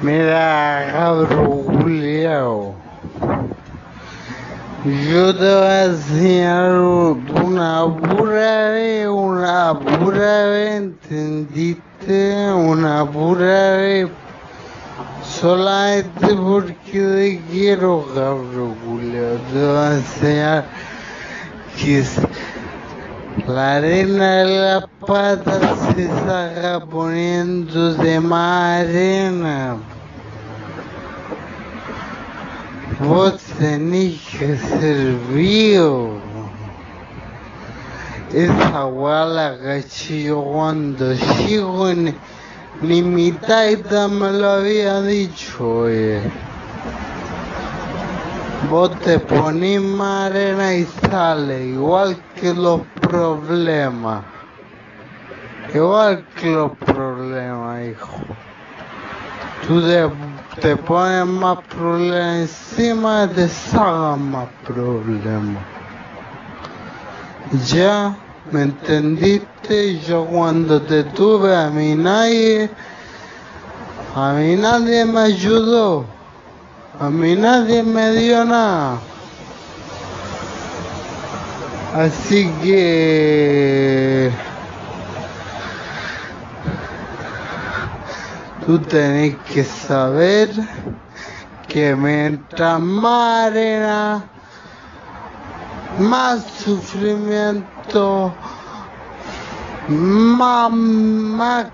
Mira, cabro culiao. Yo te voy a enseñar una pura vez, ¿entendiste? Una pura vez. Solamente porque te quiero, cabro culiao. Te voy a enseñar que la arena de las patas se saca poniéndose más arena. Vos tenés que ser vivo. Esa weá la caché yo cuando chico, ni mi taita me lo había dicho, oye. Vos te ponés más arena y sale, igual que los problemas. Igual que los problemas, hijo. Tú te pones más problemas encima, te sacan más problemas. ¿Ya? ¿Me entendiste? Yo cuando te tuve a mí nadie me ayudó. A mí nadie me dio nada. Así que tú tenés que saber que mientras más arena, más sufrimiento, más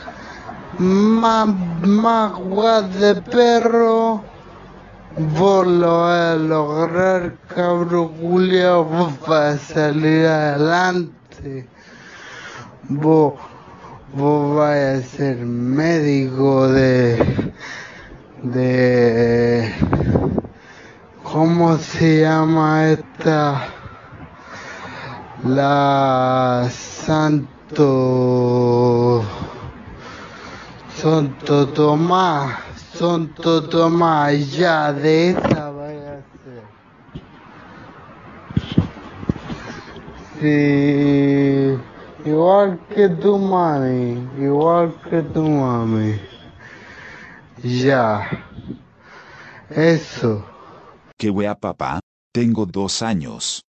guas de perro, vos lo vas a lograr, cabro culiao. Vos vas a salir adelante. Vos vas a ser médico de ¿cómo se llama esta? La Santo Tomás, ya de esa vaya a ser. Sí, igual que tu mami, ya, eso. ¿Qué wea, papá? Tengo 2 años.